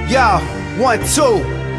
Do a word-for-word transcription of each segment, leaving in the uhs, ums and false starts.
Yo, one, two.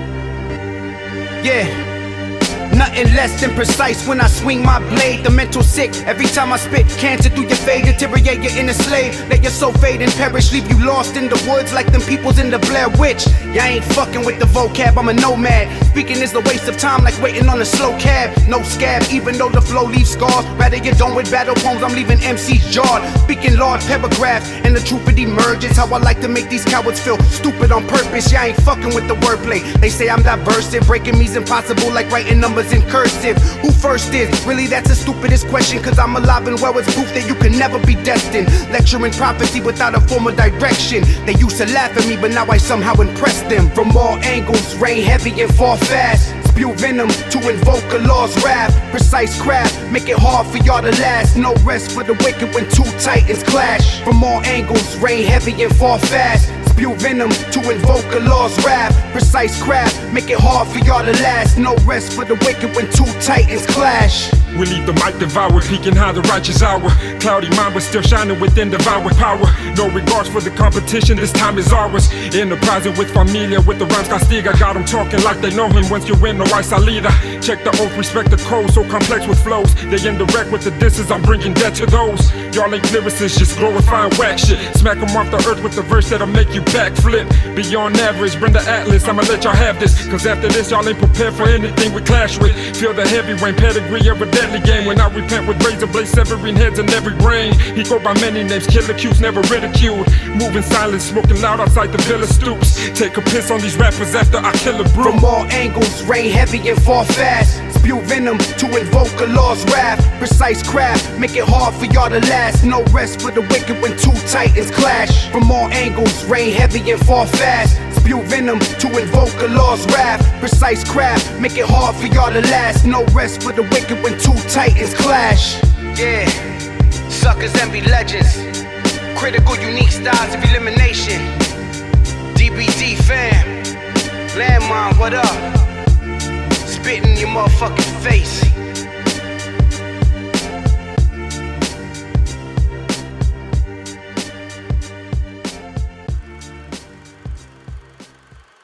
Yeah. Nothing less than precise when I swing my blade. The mental sick, every time I spit cancer through your fade. Deteriorate your inner slave, let your soul fade and perish. Leave you lost in the woods like them peoples in the Blair Witch. Ya ain't fucking with the vocab, I'm a nomad. Speaking is a waste of time like waiting on a slow cab. No scab, even though the flow leaves scars. Rather you're done with battle poems, I'm leaving M Cs jarred. Speaking large paragraphs, and the truth it emerges. How I like to make these cowards feel stupid on purpose. Ya ain't fucking with the wordplay. They say I'm diversive, breaking me's impossible like writing numbers in cursive. Who first is? Really that's the stupidest question, cause I'm alive and well, it's proof that you can never be destined. Lecturing prophecy without a form of direction. They used to laugh at me, but now I somehow impress them. From all angles, rain heavy and fall fast. Spew venom to invoke a law's wrath. Precise craft, make it hard for y'all to last. No rest for the wicked when two titans clash. From all angles, rain heavy and fall fast. Spew venom to invoke a law's wrath. Precise craft, make it hard for y'all to last. No rest for the wicked when two titans clash. We leave the mic devoured, peeking high the righteous hour. Cloudy mind but still shining within devoured power. No regards for the competition, this time is ours. Enterprising with familia, with the rhymes Castiga. Got them talking like they know him, once you win, no I salida. Check the oath, respect the code, so complex with flows. They indirect with the disses, I'm bringing death to those. Y'all ain't lyricists, just glorifying whack shit. Smack them off the earth with the verse that'll make you backflip. Beyond average, bring the atlas, I'ma let y'all have this. Cause after this, y'all ain't prepared for anything we clash with. Feel the heavy rain, pedigree of a deadly game. When I repent with razor blades, severing heads in every brain. He go by many names, killer Q's never ridiculed. Moving silent, smoking loud outside the villa stoops. Take a piss on these rappers after I kill a brew. From all angles, rain heavy and fall fast. Spew venom to invoke a law's wrath. Precise craft, make it hard for y'all to last. No rest for the wicked when two titans clash. From all angles, rain heavy and fall fast. Spew venom to invoke a law's wrath. Precise craft, make it hard for y'all to last. No rest for the wicked when two titans clash. Yeah, suckers envy legends. Critical unique styles of elimination. D B D fam, Landmine, what up? Spitting your motherfucking face.